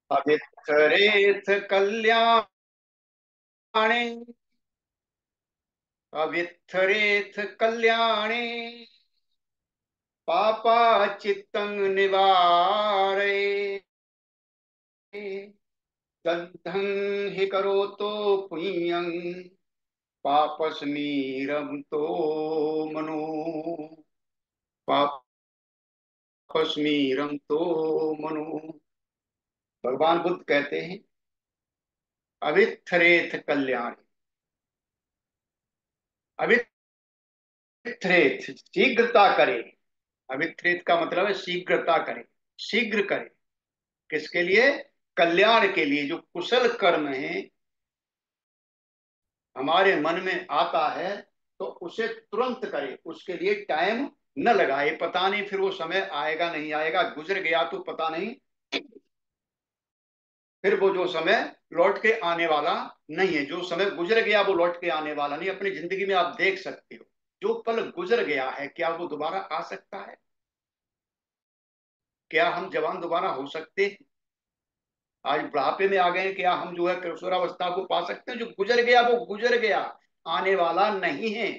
अवित्थरेथ कल्याणे, अवित्थरेथ कल्याणे, पापा चित्तं निवारय, दग्धं हि करोतो पुण्यं, पापस्मीरं तो मनो, पापस्मीरं तो मनो। भगवान बुद्ध कहते हैं अवित्थरेथ कल्याण, अवित्थरेथ शीघ्रता करे। अवित्थरेथ का मतलब है शीघ्रता करे, शीघ्र करे। किसके लिए? कल्याण के लिए। जो कुशल कर्म है हमारे मन में आता है तो उसे तुरंत करे, उसके लिए टाइम न लगाए। पता नहीं फिर वो समय आएगा नहीं आएगा, गुजर गया तो पता नहीं, फिर वो जो समय लौट के आने वाला नहीं है। जो समय गुजर गया वो लौट के आने वाला नहीं। अपनी जिंदगी में आप देख सकते हो, जो पल गुजर गया है क्या वो दोबारा आ सकता है? क्या हम जवान दोबारा हो सकते हैं? आज बुढ़ापे में आ गए, क्या हम जो है किशोरावस्था को पा सकते हैं? जो गुजर गया वो गुजर गया, आने वाला नहीं है।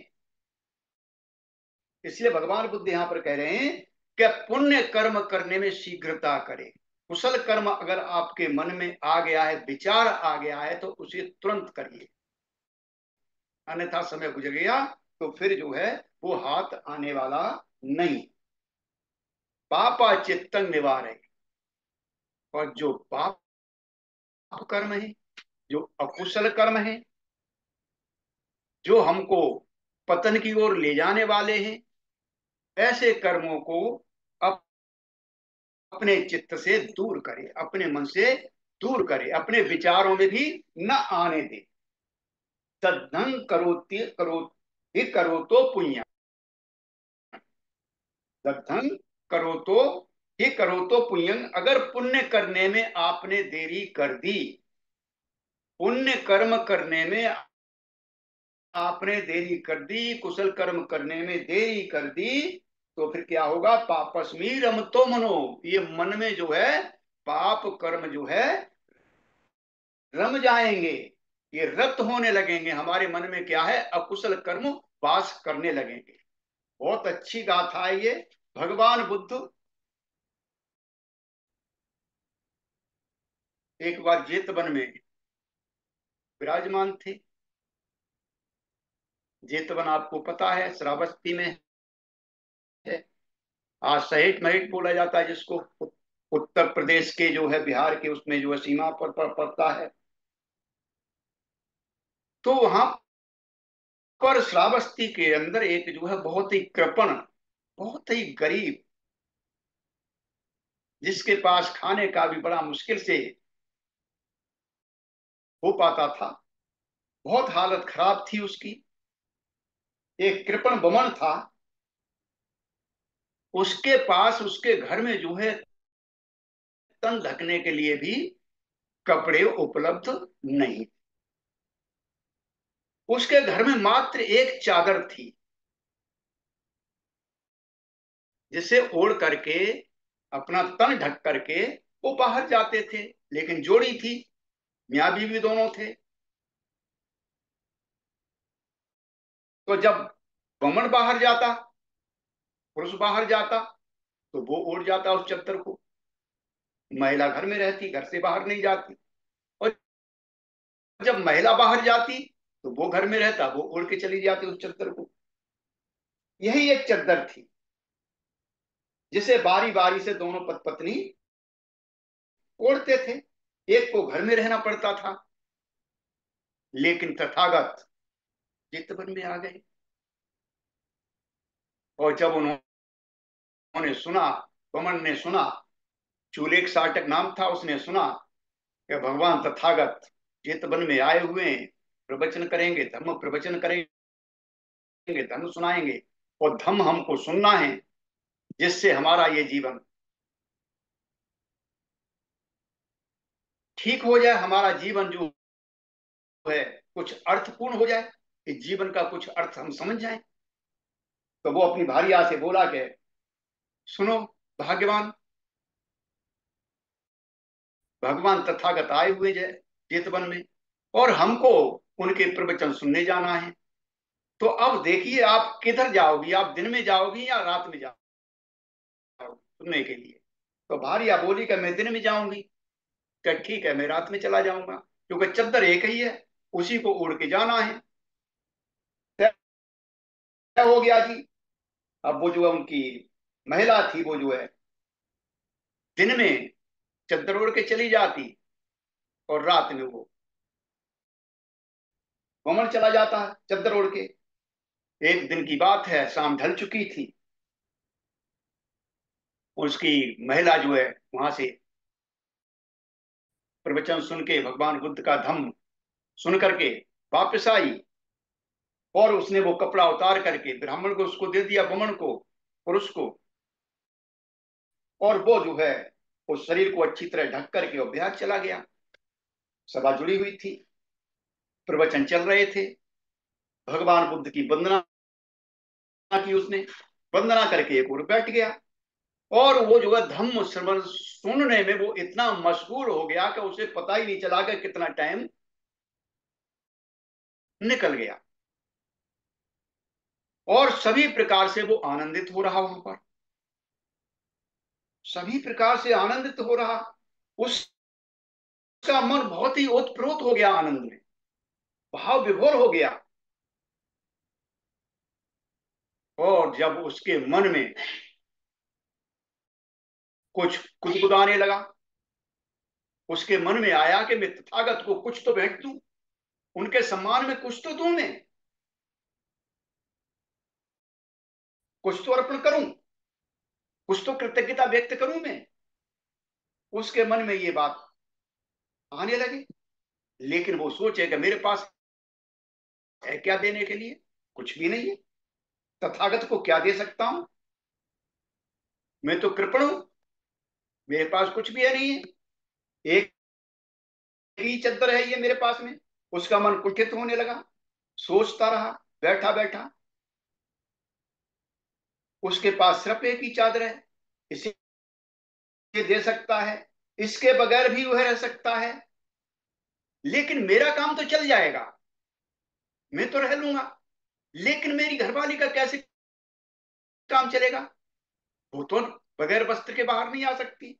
इसलिए भगवान बुद्ध यहाँ पर कह रहे हैं कि पुण्य कर्म करने में शीघ्रता करें। कुशल कर्म अगर आपके मन में आ गया है, विचार आ गया है, तो उसे तुरंत करिए, अन्यथा समय गुजर गया तो फिर जो है वो हाथ आने वाला नहीं। पापा चित्तन निवार है। और जो पाप कर्म है, जो अकुशल कर्म है, जो हमको पतन की ओर ले जाने वाले हैं, ऐसे कर्मों को अपने चित्त से दूर करे, अपने मन से दूर करे, अपने विचारों में भी न आने दे। तद्धं करोति करो ही करो तो पुण्य, तद्धं करो तो ही करो तो पुण्य। अगर पुण्य करने में आपने देरी कर दी, पुण्य कर्म करने में आपने देरी कर दी, कुशल कर्म करने में देरी कर दी, तो फिर क्या होगा? पापस्मी रमतो मनो, ये मन में जो है पाप कर्म जो है रम जाएंगे, ये रत होने लगेंगे। हमारे मन में क्या है? अकुशल कर्म वास करने लगेंगे। बहुत अच्छी गाथा है ये। भगवान बुद्ध एक बार जेतवन में विराजमान थे। जेतवन आपको पता है श्रावस्ती में है। आज सहेट महट बोला जाता है जिसको, उत्तर प्रदेश के जो है बिहार के उसमें जो है सीमा पर पड़ता है। तो वहां पर श्रावस्ती के अंदर एक जो है बहुत ही कृपण, बहुत ही गरीब, जिसके पास खाने का भी बड़ा मुश्किल से हो पाता था, बहुत हालत खराब थी उसकी, एक कृपण बमन था। उसके पास उसके घर में जो है तन ढकने के लिए भी कपड़े उपलब्ध नहीं। उसके घर में मात्र एक चादर थी, जिसे ओढ़ करके अपना तन ढक करके वो बाहर जाते थे। लेकिन जोड़ी थी, मियाँ बीवी दोनों थे। तो जब बमन बाहर जाता, पुरुष बाहर जाता, तो वो ओढ़ जाता उस चद्दर को। महिला घर में रहती, घर से बाहर नहीं जाती। और जब महिला बाहर जाती तो वो घर में रहता, वो ओढ़ के चली जाती उस चद्दर को। यही एक चद्दर थी जिसे बारी बारी से दोनों पत्नी ओढ़ते थे। एक को घर में रहना पड़ता था। लेकिन तथागत चितवन में आ गए, और जब उन्होंने सुना, बमन ने सुना, चूलेक साटक नाम था, उसने सुना कि भगवान तथागत चितवन में आए हुए हैं, प्रवचन करेंगे, धम्म प्रवचन करेंगे, धम्म सुनाएंगे, और धम्म हमको सुनना है, जिससे हमारा ये जीवन ठीक हो जाए, हमारा जीवन जो है कुछ अर्थपूर्ण हो जाए, इस जीवन का कुछ अर्थ हम समझ जाएं। तो वो अपनी भार्या से बोला कि सुनो भाग्यवान, भगवान तथागत आए हुए जेतवन में, और हमको उनके प्रवचन सुनने जाना है। तो अब देखिए आप किधर जाओगी, आप दिन में जाओगी या रात में जाओगी सुनने के लिए? तो भारिया बोली कि मैं दिन में जाऊंगी। क्या ठीक है, मैं रात में चला जाऊंगा, क्योंकि चद्दर एक ही है, उसी को उड़ के जाना है। तय हो गया जी। अब वो जो है उनकी महिला थी, वो जो है दिन में चद्दर ओढ़ के चली जाती, और रात में वो वमन चला जाता है चद्दर ओढ़ के। एक दिन की बात है, शाम ढल चुकी थी, उसकी महिला जो है वहां से प्रवचन सुन के, भगवान बुद्ध का धम्म सुन करके वापस आई, और उसने वो कपड़ा उतार करके ब्राह्मण को उसको दे दिया, वमन को, पुरुष को। और वो जो है उस शरीर को अच्छी तरह ढक करके और बिहार चला गया। सभा जुड़ी हुई थी, प्रवचन चल रहे थे, भगवान बुद्ध की वंदना की उसने, वंदना करके एक और बैठ गया। और वो जो है धम्म श्रवण सुनने में वो इतना मशगूल हो गया कि उसे पता ही नहीं चला कि कितना टाइम निकल गया, और सभी प्रकार से वो आनंदित हो रहा वहां पर, सभी प्रकार से आनंदित हो रहा। उसका मन बहुत ही ओतप्रोत हो गया, आनंद में भाव विभोर हो गया। और जब उसके मन में कुछ गुदगुदाने लगा, उसके मन में आया कि मैं तथागत को कुछ तो भेंट दूं, उनके सम्मान में कुछ तो दूं, मैं कुछ तो अर्पण करूं, कुछ तो कृतज्ञता व्यक्त करूं मैं। उसके मन में ये बात आने लगी। लेकिन वो सोचे कि मेरे पास है क्या देने के लिए? कुछ भी नहीं है। तथागत को क्या दे सकता हूं? मैं तो कृपण हूं, मेरे पास कुछ भी है नहीं है। एक ही चद्दर है ये मेरे पास में। उसका मन कुंठित होने लगा, सोचता रहा बैठा बैठा। उसके पास सिर्फ एक ही चादर है, इसे दे सकता है, इसके बगैर भी वह रह सकता है। लेकिन मेरा काम तो चल जाएगा, मैं तो रह लूंगा, लेकिन मेरी घरवाली का कैसे काम चलेगा? वो तो बगैर वस्त्र के बाहर नहीं आ सकती।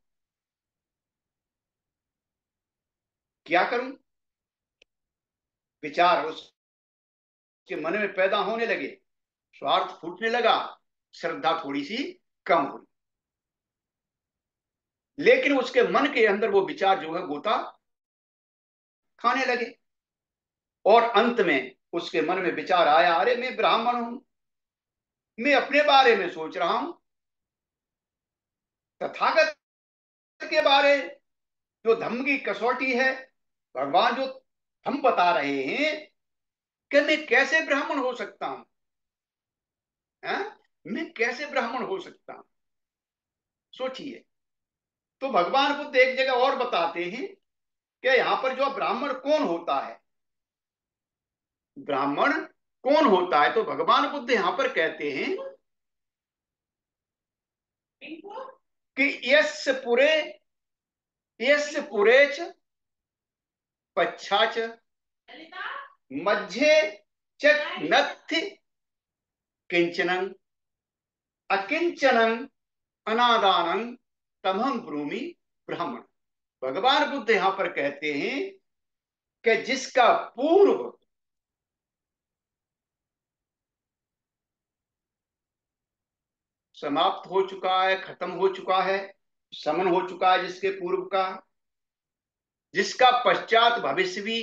क्या करूं? विचार उसके मन में पैदा होने लगे, स्वार्थ फूटने लगा, श्रद्धा थोड़ी सी कम हुई। लेकिन उसके मन के अंदर वो विचार जो है गोता खाने लगे। और अंत में उसके मन में विचार आया, अरे मैं ब्राह्मण हूं, मैं अपने बारे में सोच रहा हूं, तथागत के बारे, जो धम्म की कसौटी है, भगवान जो हम बता रहे हैं कि मैं कैसे ब्राह्मण हो सकता हूं, हैं? मैं कैसे ब्राह्मण हो सकता हूं? सोचिए। तो भगवान बुद्ध एक जगह और बताते हैं कि यहां पर जो ब्राह्मण कौन होता है, ब्राह्मण कौन होता है, तो भगवान बुद्ध यहां पर कहते हैं कि यस्य पुरेच पच्छाच मध्य च नत्थि किंचनं अकिंचनं अनादानं तमहं ब्रूमि ब्राह्मण। भगवान बुद्ध यहां पर कहते हैं कि जिसका पूर्व समाप्त हो चुका है, खत्म हो चुका है, समन हो चुका है जिसके पूर्व का, जिसका पश्चात भविष्य भी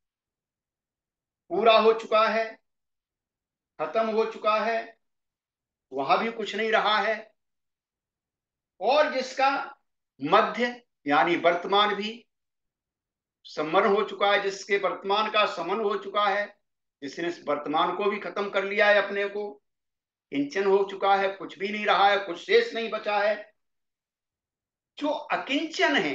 पूरा हो चुका है, खत्म हो चुका है, वहां भी कुछ नहीं रहा है, और जिसका मध्य यानी वर्तमान भी समन हो चुका है, जिसके वर्तमान का समन हो चुका है, जिसने इस वर्तमान को भी खत्म कर लिया है, अपने को किंचन हो चुका है, कुछ भी नहीं रहा है, कुछ शेष नहीं बचा है। जो अकिंचन है,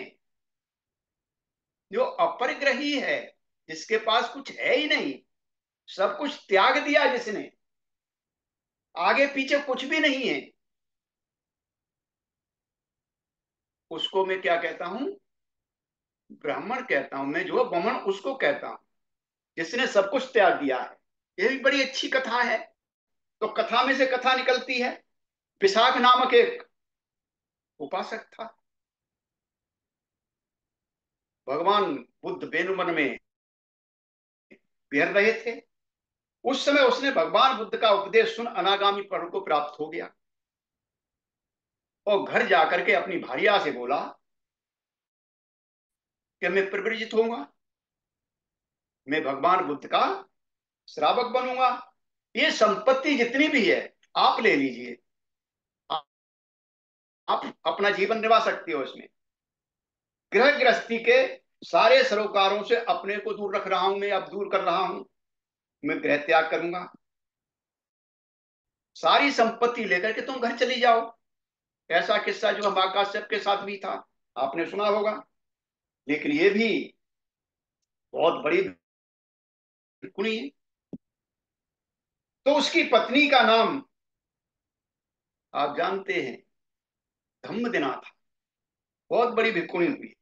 जो अपरिग्रही है, जिसके पास कुछ है ही नहीं, सब कुछ त्याग दिया जिसने, आगे पीछे कुछ भी नहीं है, उसको मैं क्या कहता हूं? ब्राह्मण कहता हूं मैं, जो ब्राह्मण उसको कहता हूं जिसने सब कुछ त्याग दिया है। ये भी बड़ी अच्छी कथा है। तो कथा में से कथा निकलती है। विशाख नामक एक उपासक था। भगवान बुद्ध बेनुमन में विहर रहे थे। उस समय उसने भगवान बुद्ध का उपदेश सुन अनागामी फल को प्राप्त हो गया, और घर जाकर के अपनी भार्या से बोला कि मैं प्रव्रजित होऊंगा, मैं भगवान बुद्ध का श्रावक बनूंगा, ये संपत्ति जितनी भी है आप ले लीजिए, आप अपना जीवन निर्वाह सकते हो इसमें। गृह गृहस्थी के सारे सरोकारों से अपने को दूर रख रहा हूं, मैं अब दूर कर रहा हूं, मैं गृह त्याग करूंगा, सारी संपत्ति लेकर के तुम घर चली जाओ। ऐसा किस्सा जो हम काश्यप के साथ भी था, आपने सुना होगा। लेकिन ये भी बहुत बड़ी भिखुणी है। तो उसकी पत्नी का नाम आप जानते हैं, धम्मदिना था। बहुत बड़ी भिखुणी हुई।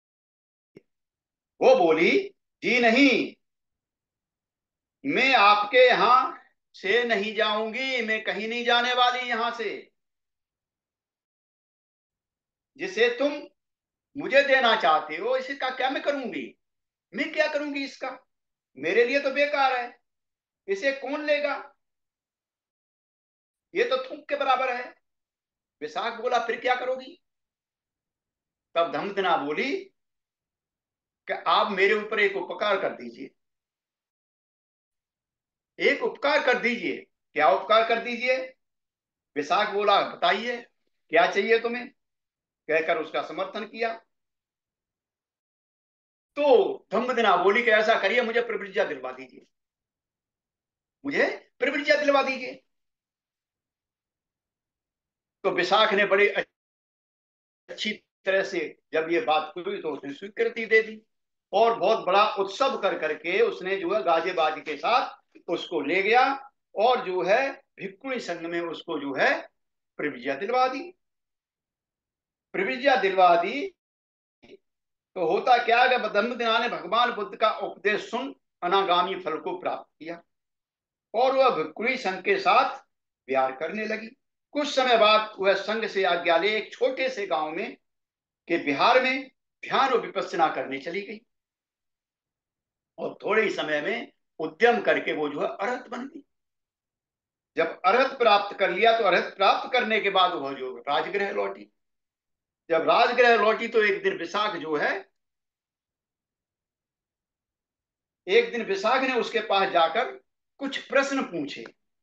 वो बोली, जी नहीं, मैं आपके यहां से नहीं जाऊंगी, मैं कहीं नहीं जाने वाली यहां से। जिसे तुम मुझे देना चाहते हो इसका क्या मैं करूंगी? मैं क्या करूंगी इसका? मेरे लिए तो बेकार है, इसे कौन लेगा? ये तो थूक के बराबर है। विशाख बोला, फिर क्या करोगी? तब धमदना बोली कि आप मेरे ऊपर एक उपकार कर दीजिए, एक उपकार कर दीजिए। क्या उपकार कर दीजिए? विशाख बोला, बताइए क्या चाहिए तुम्हें? कहकर उसका समर्थन किया। तो धम्मदिना बोली कि ऐसा करिए, मुझे प्रविज्ञा दिलवा दीजिए, मुझे प्रविज्ञा दिलवा दीजिए। तो विशाख ने बड़ी अच्छी तरह से जब ये बात हुई तो उसने स्वीकृति दे दी, और बहुत बड़ा उत्सव कर करके उसने जो है गाजे बाज के साथ उसको ले गया, और जो है भिक्खुणी संघ में उसको जो है प्रविज्ञा दिलवा दी। प्रविज्ञा दिलवा दी। तो होता क्या कि धम्मदिना ने भगवान बुद्ध का उपदेश सुन अनागामी फल को प्राप्त किया, और वह भिक्खुणी संघ के साथ प्यार करने लगी। कुछ समय बाद वह संघ से आज्ञा ले एक छोटे से गांव में के बिहार में ध्यान और विपස්සना करने चली गई, और थोड़े ही समय में उद्यम करके वो जो है अरहत बन गई। जब अरहत प्राप्त कर लिया तो अरहत प्राप्त करने के बाद वह जो राजगृह लौटी। जब राजगृह लौटी तो एक दिन विशाख ने उसके पास जाकर कुछ प्रश्न पूछे।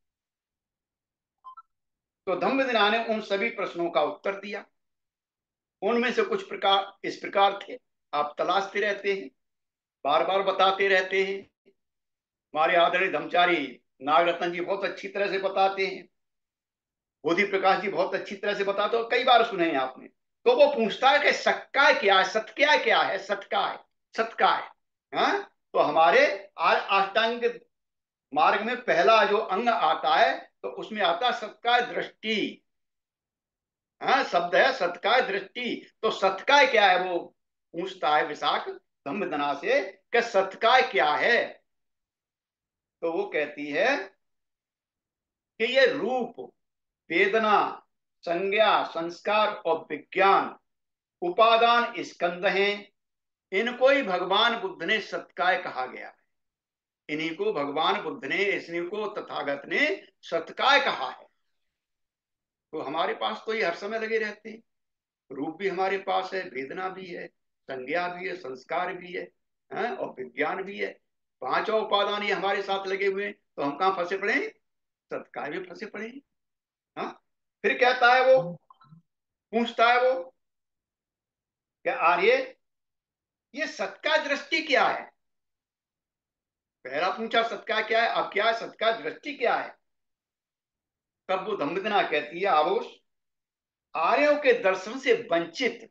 तो धम्मदिना ने उन सभी प्रश्नों का उत्तर दिया। उनमें से कुछ प्रकार इस प्रकार थे, आप तलाशते रहते हैं, बार बार बताते रहते हैं। हमारे आदरणीय धर्मचारी नागरत्न जी बहुत अच्छी तरह से बताते हैं, बोधि प्रकाश जी बहुत अच्छी तरह से बताते हो, कई बार सुने हैं आपने। तो वो पूछता है कि सक्काय क्या है, सत्या क्या है, सत्काय, सत्काय। हाँ? तो हमारे अष्टांग मार्ग में पहला जो अंग आता है तो उसमें आता है सत्काय दृष्टि। हाँ, शब्द है सत्काय दृष्टि। तो सत्काय क्या है वो पूछता है विशाख धम्मदना से कि सत्काय क्या है? तो वो कहती है कि ये रूप, वेदना, संज्ञा, संस्कार और विज्ञान उपादान स्कंद हैं। इनको ही भगवान बुद्ध ने सत्काय कहा गया है। इन्हीं को भगवान बुद्ध ने, इन्हीं को तथागत ने सत्काय कहा है। तो हमारे पास तो ये हर समय लगे रहते हैं। रूप भी हमारे पास है, वेदना भी है, संज्ञा भी है, संस्कार भी है, हैं? और विज्ञान भी है। पांचों उपादान ये हमारे साथ लगे हुए हैं। तो हम कहाँ फंसे पड़े हैं? सत्काय में फंसे पड़े हैं। हाँ? फिर कहता है वो, पूछता है वो क्या आर्य, ये सत्कार दृष्टि क्या है? पहला पूछा सत्कार क्या है, अब क्या है सत्कार दृष्टि क्या है? तब वो धम्मदिना कहती है, आरोष, आर्यों के दर्शन से वंचित,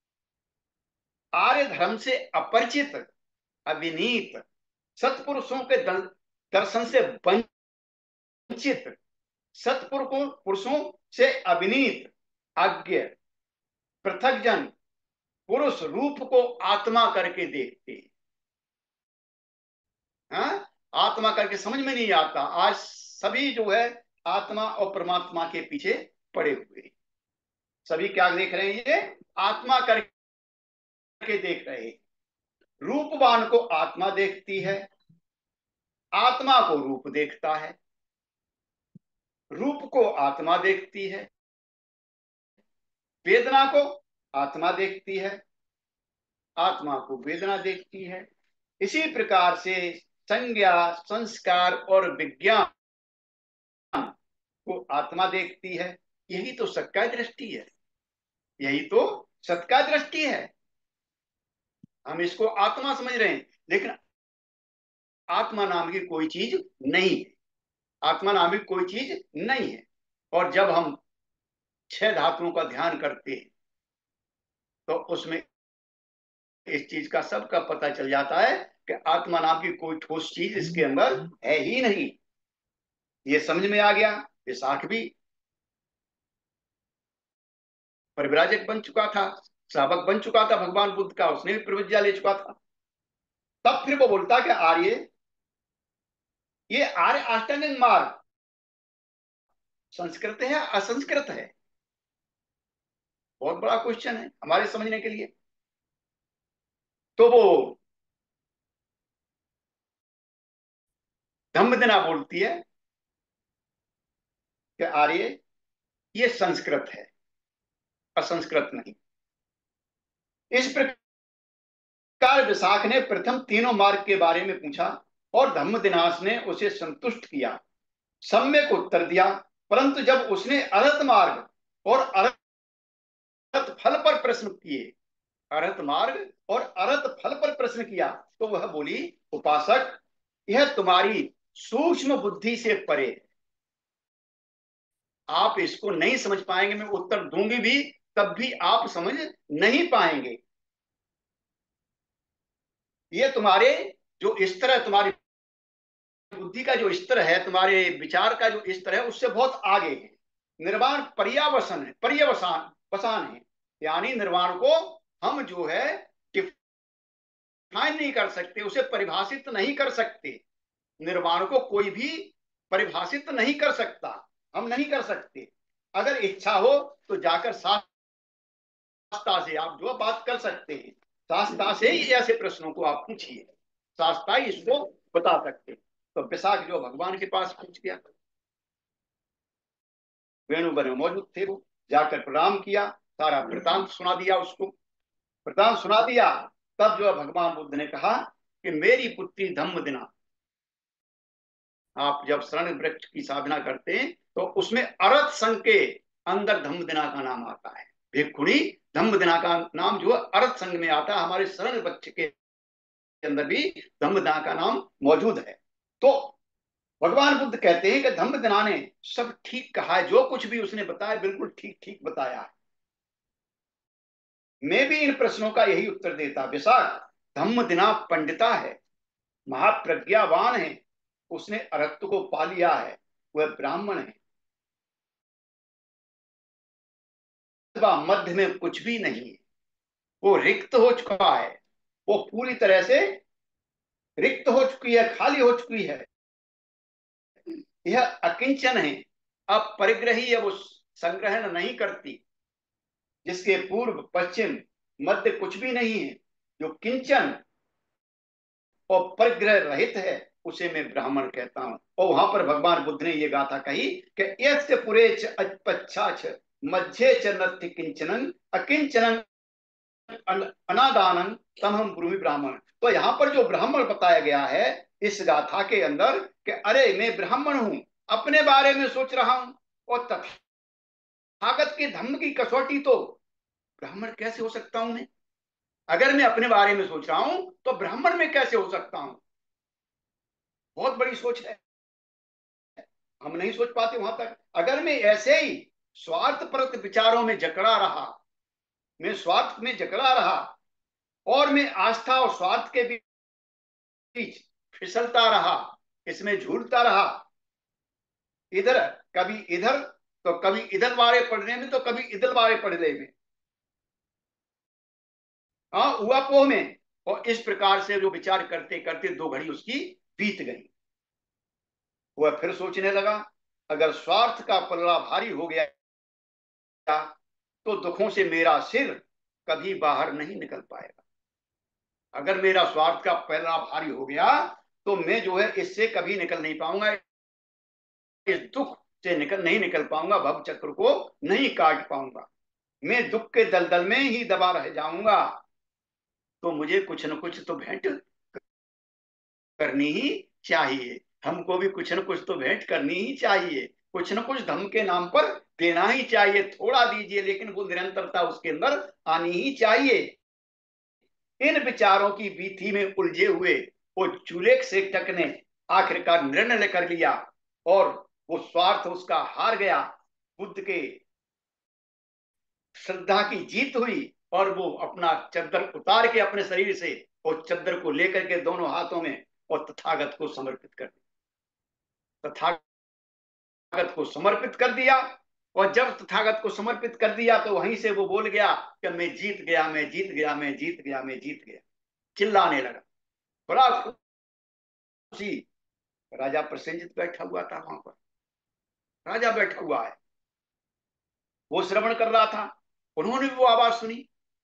आर्य धर्म से अपरिचित, अविनीत, सत्पुरुषों के दर्शन से वंचित, सत्पुरुषों पुरुषों से अविनीत, अज्ञ, पृथक जन, पुरुष रूप को आत्मा करके देखते हैं। हाँ, आत्मा करके समझ में नहीं आता। आज सभी जो है आत्मा और परमात्मा के पीछे पड़े हुए हैं। सभी क्या देख रहे हैं? ये आत्मा करके देख रहे हैं। रूपवान को आत्मा देखती है, आत्मा को रूप देखता है। रूप को आत्मा देखती है, वेदना को आत्मा देखती है, आत्मा को वेदना देखती है। इसी प्रकार से संज्ञा, संस्कार और विज्ञान को आत्मा देखती है। यही तो सत्य दृष्टि है, यही तो सत्य दृष्टि है। हम इसको आत्मा समझ रहे हैं, लेकिन आत्मा नाम की कोई चीज नहीं है। आत्मा नाम की कोई चीज नहीं है। और जब हम छह धातुओं का ध्यान करते हैं तो उसमें इस चीज का सबका पता चल जाता है कि आत्मा नाम की कोई ठोस चीज इसके अंदर है ही नहीं। ये समझ में आ गया। विशाख भी परिव्राजक बन चुका था, श्रावक बन चुका था भगवान बुद्ध का, उसने भी प्रविज्ञा ले चुका था। तब फिर वो बोलता कि आर्य, ये आर्य अष्टांगिक मार्ग संस्कृत है असंस्कृत है? बहुत बड़ा क्वेश्चन है हमारे समझने के लिए। तो वो धम्मदिना बोलती है कि आर्य, ये संस्कृत है, असंस्कृत नहीं। इस प्रकार विशाख ने प्रथम तीनों मार्ग के बारे में पूछा और धम्मदिनास ने उसे संतुष्ट किया, सम्यक उत्तर दिया। परंतु जब उसने अरहत मार्ग और अरहत फल पर प्रश्न किए, अरहत मार्ग और अरहत फल पर प्रश्न किया, तो वह बोली, उपासक, यह तुम्हारी सूक्ष्म बुद्धि से परे है। आप इसको नहीं समझ पाएंगे, मैं उत्तर दूंगी भी तब भी आप समझ नहीं पाएंगे। ये तुम्हारे जो स्तर है, तुम्हारी बुद्धि का जो स्तर है, तुम्हारे विचार का जो स्तर है, उससे बहुत आगे है। निर्वाण पर्यावसन है, पर्यवसान वसान है। यानी निर्वाण को हम जो है डिफाइन नहीं कर सकते, उसे परिभाषित नहीं कर सकते। निर्वाण को कोई भी परिभाषित नहीं कर सकता, हम नहीं कर सकते। अगर इच्छा हो तो जाकर शास्त्रा से आप जो बात कर सकते हैं। शास्त्रा से ही ऐसे प्रश्नों को आप पूछिए, शास्त्रा ही इसको बता सकते। तो विशाख जो भगवान के पास पहुंच गया, वेणुवर में मौजूद थे, वो जाकर प्रणाम किया, सारा वृतांत सुना दिया उसको। वृतांत सुना दिया, तब जो है भगवान बुद्ध ने कहा कि मेरी पुत्री धम्मदिना, आप जब शरण वृक्ष की साधना करते हैं तो उसमें अरत संघ के अंदर धम्मदिना का नाम आता है। भिक्षुणी धम्मदिना का नाम जो है अरत संघ में आता है। हमारे शरण वृक्ष के अंदर भी धम्मदिना का नाम मौजूद है। तो भगवान बुद्ध कहते हैं कि धम्मदिना ने सब ठीक कहा है, जो कुछ भी उसने बताया बिल्कुल ठीक ठीक बताया है। मैं भी इन प्रश्नों का यही उत्तर देता। विशाख, धम्मदिना पंडिता है, महाप्रज्ञावान है, उसने अरहत्व को पा लिया है, वह ब्राह्मण है। मध्य में कुछ भी नहीं है, वो रिक्त हो चुका है, वो पूरी तरह से रिक्त हो चुकी है, खाली हो चुकी है। यह अकिंचन है, अब परिग्रही है, वो संग्रहण नहीं करती। जिसके पूर्व पश्चिम मध्य कुछ भी नहीं है, जो किंचन और परिग्रह रहित है, उसे मैं ब्राह्मण कहता हूं। और वहां पर भगवान बुद्ध ने ये गाथा कही कि यस्य पुरे च पच्छा च मध्य च नत्य किंचनन अकिंचनन अनादानन तम हम ब्रूहि ब्राह्मण। तो यहाँ पर जो ब्राह्मण बताया गया है इस गाथा के अंदर कि अरे मैं ब्राह्मण हूं, अपने बारे में सोच रहा हूं, और तथागत के धम्म की कसौटी तो ब्राह्मण कैसे हो सकता हूं मैं? अगर मैं अपने बारे में सोच रहा हूं तो ब्राह्मण में कैसे हो सकता हूं? बहुत बड़ी सोच है, हम नहीं सोच पाते वहां तक। अगर मैं ऐसे ही स्वार्थ परत विचारों में जकड़ा रहा, मैं स्वार्थ में जकड़ा रहा और मैं आस्था और स्वार्थ के बीच फिसलता रहा, इसमें झूलता रहा, इधर कभी इधर तो कभी इधर बारे पढ़ने में तो कभी इधर बारे पढ़ने में, हाँ ऊहापोह में। और इस प्रकार से जो विचार करते करते 2 घड़ी उसकी बीत गई। वह फिर सोचने लगा, अगर स्वार्थ का पल्ला भारी हो गया तो दुखों से मेरा सिर कभी बाहर नहीं निकल पाएगा। अगर मेरा स्वार्थ का पल्ला भारी हो गया तो मैं जो है इससे कभी निकल नहीं पाऊंगा, इस दुख से नहीं निकल पाऊंगा, भव चक्र को नहीं काट पाऊंगा, मैं दुख के दलदल में ही दबा रह जाऊंगा। तो मुझे कुछ न कुछ तो भेंट करनी ही चाहिए, हमको भी कुछ न कुछ तो भेंट करनी ही चाहिए, कुछ न कुछ धर्म के नाम पर देना ही चाहिए, थोड़ा दीजिए लेकिन वो निरंतरता उसके अंदर आनी ही चाहिए। इन विचारों की बीथी में उलझे हुए वो चुलेक सेठक ने आखिरकार निर्णय कर लिया, और वो स्वार्थ उसका हार गया, बुद्ध के श्रद्धा की जीत हुई, और वो अपना चद्दर उतार के अपने शरीर से और चद्दर को लेकर के दोनों हाथों में और तथागत को समर्पित कर दिया, तथागत को समर्पित कर दिया। और जब तथागत को समर्पित कर दिया तो वहीं से वो बोल गया कि मैं जीत गया, मैं जीत गया, मैं जीत गया, मैं जीत गया, चिल्लाने लगा। बड़ा खुशी। राजा प्रसेनजित बैठा हुआ था वहां पर, राजा बैठा हुआ है, वो श्रवण कर रहा था। उन्होंने भी वो आवाज सुनी,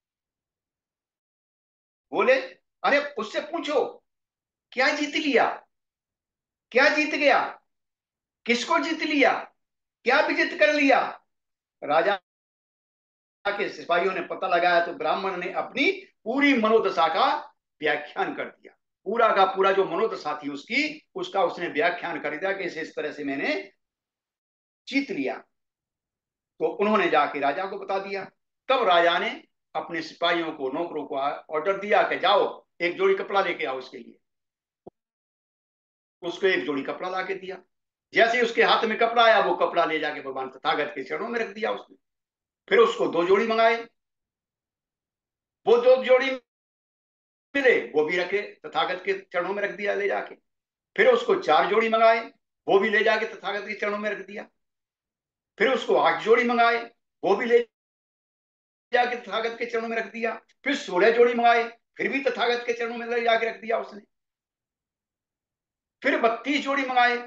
बोले अरे उससे पूछो क्या जीत लिया, क्या जीत गया, किसको जीत लिया, क्या विजित कर लिया। राजा के सिपाहियों ने पता लगाया तो ब्राह्मण ने अपनी पूरी मनोदशा का व्याख्यान कर दिया, पूरा का पूरा जो मनोदशा थी उसकी, उसका उसने व्याख्यान कर दिया कि इस तरह से मैंने जीत लिया। तो उन्होंने जाके राजा को बता दिया। तब राजा ने अपने सिपाहियों को, नौकरों को ऑर्डर दिया कि जाओ एक जोड़ी कपड़ा लेके आओ उसके लिए। उसको एक जोड़ी कपड़ा ला के दिया। जैसे ही उसके हाथ में कपड़ा आया वो कपड़ा ले जाके भगवान तथागत के चरणों में रख दिया उसने। फिर उसको 2 जोड़ी मंगाए, वो 2 जोड़ी मिले वो भी रखे तथागत के चरणों में रख दिया ले जाके। फिर उसको 4 जोड़ी मंगाए, वो भी ले जाके तथागत के चरणों में रख दिया। फिर उसको 8 जोड़ी मंगाए, वो भी ले जाके तथागत के चरणों में रख दिया। फिर 16 जोड़ी मंगाए, फिर भी तथागत के चरणों में ले जाके रख दिया उसने। फिर 32 जोड़ी मंगाए,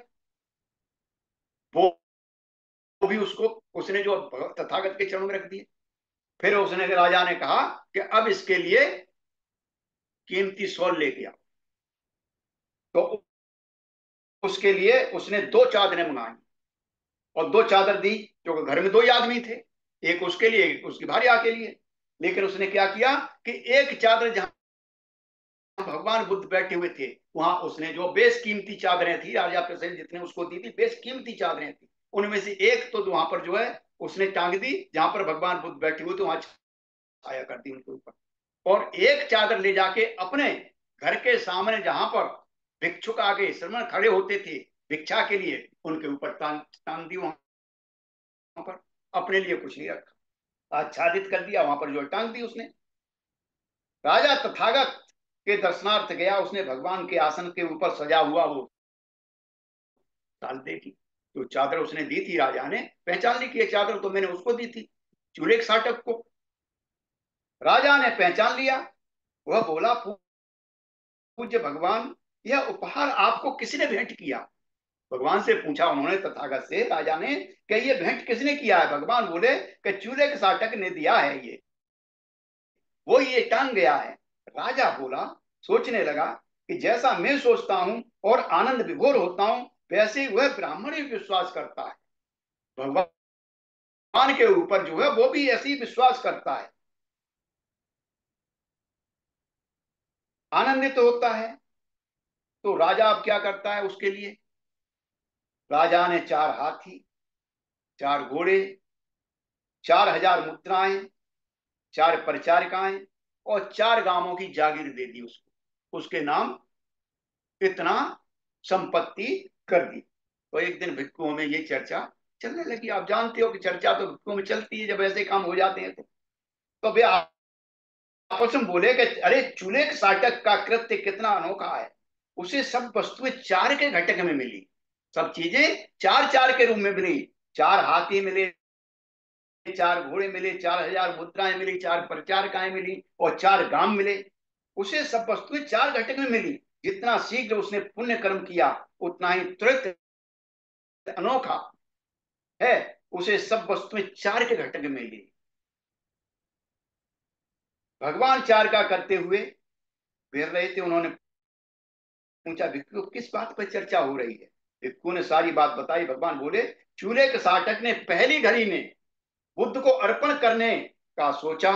वो भी उसको उसने जो तथागत के चरणों में रख दिए। फिर उसने राजा ने कहा कि अब इसके लिए कीमती शॉल लेके आओ। तो उसके लिए उसने 2 चादरें मंगाई और 2 चादर दी, जो घर में 2 ही आदमी थे, एक उसके लिए एक उसकी भार्या के लिए। लेकिन उसने क्या किया कि एक चादर जहां भगवान बुद्ध बैठे हुए थे वहां उसने जो बेस कीमती चादरें थी, राजा प्रसेन जितने उसको दी थी बेस कीमती चादरें थी, उनमें से एक तो वहां पर जो है उसने टांग दी जहां पर भगवान बुद्ध बैठे हुए थे, वहां छाया कर दी उनके ऊपर। और एक चादर ले जाके अपने घर के सामने जहां पर भिक्षुक आगे श्रमण खड़े होते थे भिक्षा के लिए, उनके ऊपर टांग दी वहां पर। अपने लिए कुछ नहीं रखा, आच्छादित कर दिया वहां पर जो टांग दी उसने। राजा तथागत के दर्शनार्थ गया, उसने भगवान के आसन के ऊपर सजा हुआ वो डाल देखी, जो चादर उसने दी थी राजा ने पहचान ली कि ये चादर तो मैंने उसको दी थी, चूल्हे साटक को। राजा ने पहचान लिया। वह बोला पूज्य भगवान, यह उपहार आपको किसने भेंट किया। भगवान से पूछा उन्होंने तथागत से, राजा ने, कि ये भेंट किसने किया है। भगवान बोले कि चूल्हे के साटक ने दिया है, ये वो ये टांग गया है। राजा बोला, सोचने लगा कि जैसा मैं सोचता हूं और आनंद विभोर होता हूं वैसे ही वह ब्राह्मण ही विश्वास करता है, भगवान के ऊपर जो है वो भी ऐसे ही विश्वास करता है, आनंदित तो होता है। तो राजा अब क्या करता है उसके लिए, राजा ने 4 हाथी, 4 घोड़े, 4,000 मुद्राएं, 4 परिचारिकाएं और 4 गांवों की जागीर दे दी उसको, उसके नाम इतना संपत्ति कर दी। तो एक दिन भिक्षुओं में ये चर्चा चलने लगी। आप जानते हो कि चर्चा तो भिक्षुओं में चलती है जब ऐसे काम हो जाते हैं तो वे आपस में बोले कि अरे चूल्हे के साटक का कृत्य कितना अनोखा है, उसे सब वस्तुएं 4 के घटक में मिली, सब चीजें 4 4 के रूप में मिली, 4 हाथी मिले, 4 घोड़े मिले, 4000 मुद्राएं मिली, 4 परिचारिकाएं मिली और 4 गांव मिले। उसे सब वस्तुएं 4 घटक में मिली। जितना शीघ्र उसने पुण्य कर्म किया उतना ही त्वरित अनोखा है उसे सब वस्तुएं 4 के घटक में मिली। भगवान 4 का करते हुए फिर रहे थे। उन्होंने पूछा, भिक्षु किस बात पर चर्चा हो रही है? भिक्षु ने सारी बात बताई। भगवान बोले, चूल्हे के साटक ने पहली घड़ी में बुद्ध को अर्पण करने का सोचा।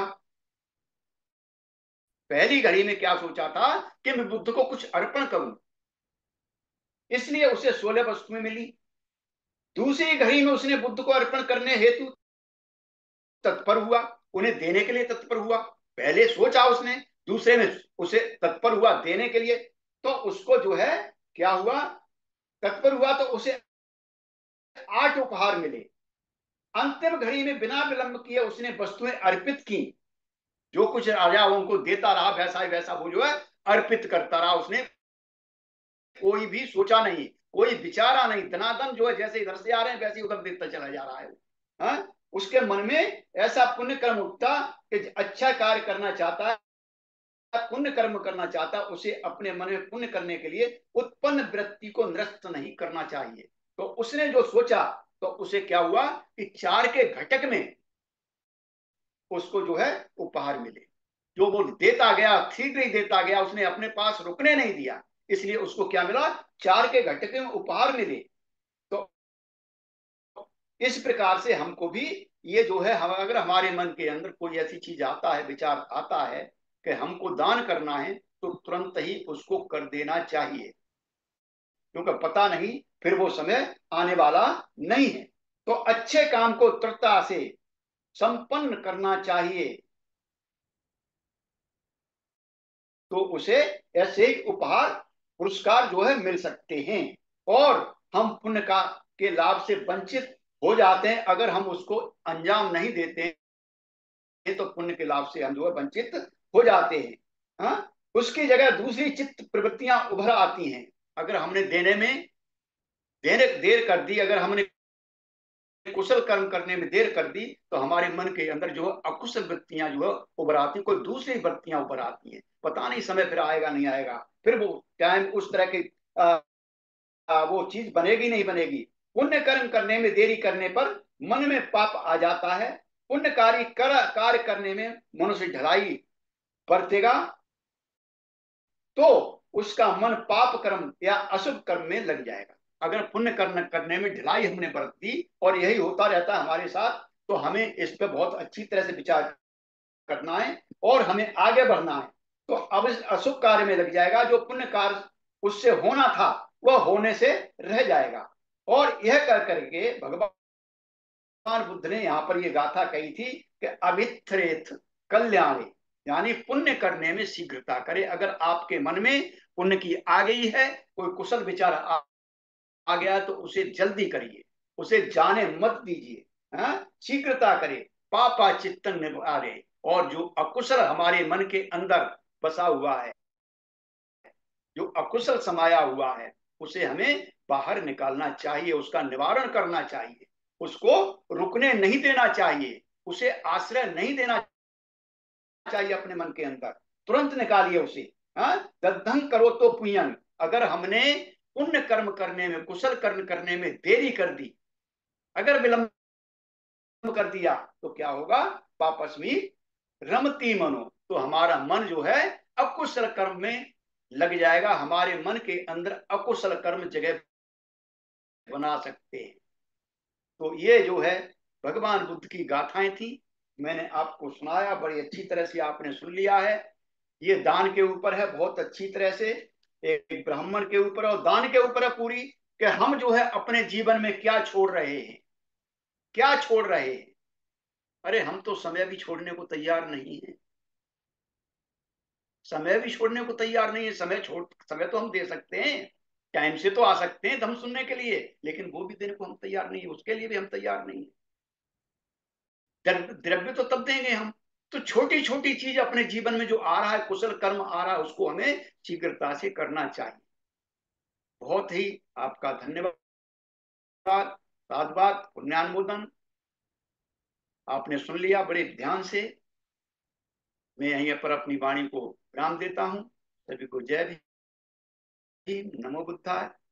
पहली घड़ी में क्या सोचा था कि मैं बुद्ध को कुछ अर्पण करूं, इसलिए उसे 16 वस्तुएं मिली। दूसरी घड़ी में उसने बुद्ध को अर्पण करने हेतु तत्पर हुआ, उन्हें देने के लिए तत्पर हुआ। पहले सोचा उसने, दूसरे में उसे तत्पर हुआ देने के लिए। तो उसको जो है क्या हुआ, तत्पर हुआ तो उसे 8 उपहार मिले। अंतिम घड़ी में बिना विलंब किए उसने वस्तुएं अर्पित की। जो कुछ राजा उनको देता रहा वैसा ही वैसा वो जो है अर्पित करता रहा। उसने कोई भी सोचा नहीं, कोई विचारा नहीं। धनाधन जो है जैसे इधर से आ रहे हैं वैसे ही उधर देता चला जा रहा है। हाँ? उसके मन में ऐसा पुण्य कर्म उठता कि अच्छा कार्य करना चाहता है, पुण्य कर्म करना चाहता, उसे अपने मन में पुण्य करने के लिए उत्पन्न वृत्ति को निरस्त नहीं करना चाहिए। तो उसने जो सोचा तो उसे क्या हुआ कि 4 के घटक में उसको जो है उपहार मिले। जो वो देता गया, शीघ्र ही देता गया, उसने अपने पास रुकने नहीं दिया, इसलिए उसको क्या मिला, 4 के घटक में उपहार मिले। तो इस प्रकार से हमको भी ये जो है, हम अगर हमारे मन के अंदर कोई ऐसी चीज आता है, विचार आता है कि हमको दान करना है, तो तुरंत ही उसको कर देना चाहिए, क्योंकि पता नहीं फिर वो समय आने वाला नहीं है। तो अच्छे काम को तुरंतता से संपन्न करना चाहिए। तो उसे ऐसे ही उपहार पुरस्कार जो है मिल सकते हैं। और हम पुण्य का के लाभ से वंचित हो जाते हैं अगर हम उसको अंजाम नहीं देते हैं। तो पुण्य के लाभ से हम जो है वंचित हो जाते हैं। हाँ? उसकी जगह दूसरी चित्त प्रवृत्तियां उभर आती हैं। अगर हमने देने में देर देर कर दी, अगर हमने कुशल कर्म करने में देर कर दी, तो हमारे मन के अंदर जो है अकुशल वृत्तियां जो है उभर आती, कोई दूसरी वृत्तियां उभर आती हैं। पता नहीं समय फिर आएगा नहीं आएगा, फिर वो टाइम उस तरह की वो चीज बनेगी नहीं बनेगी। पुण्य कर्म करने में देरी करने पर मन में पाप आ जाता है। पुण्यकारी कार्य करने में मनुष्य ढलाई बरतेगा तो उसका मन पाप कर्म या अशुभ कर्म में लग जाएगा। अगर पुण्य कर्म करने में ढिलाई हमने बरत दी और यही होता रहता है हमारे साथ, तो हमें इस पर बहुत अच्छी तरह से विचार करना है और हमें आगे बढ़ना है। तो अब इस अशुभ कार्य में लग जाएगा, जो पुण्य कार्य उससे होना था वह होने से रह जाएगा। और यह कर करके भगवान बुद्ध ने यहाँ पर यह गाथा कही थी कि अभिथ्रेत कल्याणे, यानी पुण्य करने में शीघ्रता करे। अगर आपके मन में पुण्य की आ गई है, कोई कुशल विचार आ गया, तो उसे जल्दी करिए, उसे जाने मत दीजिए। हाँ? शीघ्रता करे, पापा चित्तन निवारे। और जो अकुशल हमारे मन के अंदर बसा हुआ है, जो अकुशल समाया हुआ है, उसे हमें बाहर निकालना चाहिए, उसका निवारण करना चाहिए, उसको रुकने नहीं देना चाहिए, उसे आश्रय नहीं देना चाहिए अपने मन के अंदर। तुरंत निकालिए उसे। हाँ? दद्धं करो तो पुण्यं। अगर हमने पुण्य कर्म करने में, कुशल कर्म करने में देरी कर दी, अगर विलंब कर दिया, तो क्या होगा, पापस्मी रमती मनो, तो हमारा मन जो है अकुशल कर्म में लग जाएगा। हमारे मन के अंदर अकुशल कर्म जगह बना सकते हैं। तो ये जो है भगवान बुद्ध की गाथाएं थी, मैंने आपको सुनाया, बड़ी अच्छी तरह से आपने सुन लिया है। ये दान के ऊपर है बहुत अच्छी तरह से, एक ब्राह्मण के ऊपर और दान के ऊपर है पूरी, कि हम जो है अपने जीवन में क्या छोड़ रहे हैं, क्या छोड़ रहे हैं। अरे हम तो समय भी छोड़ने को तैयार नहीं है, समय भी छोड़ने को तैयार नहीं है। समय तो हम दे सकते हैं, टाइम से तो आ सकते हैं धम सुनने के लिए, लेकिन वो भी देने को हम तैयार नहीं है, उसके लिए भी हम तैयार नहीं है। द्रव्य तो तब देंगे हम। तो छोटी छोटी चीज अपने जीवन में जो आ रहा है, कुशल कर्म आ रहा है, उसको हमें शीघ्रता से करना चाहिए। बहुत ही आपका धन्यवाद। साधुवाद, पुण्यानुमोदन। आपने सुन लिया बड़े ध्यान से। मैं यहीं पर अपनी वाणी को विराम देता हूँ। सभी को जय भीम, नमो बुद्धाय।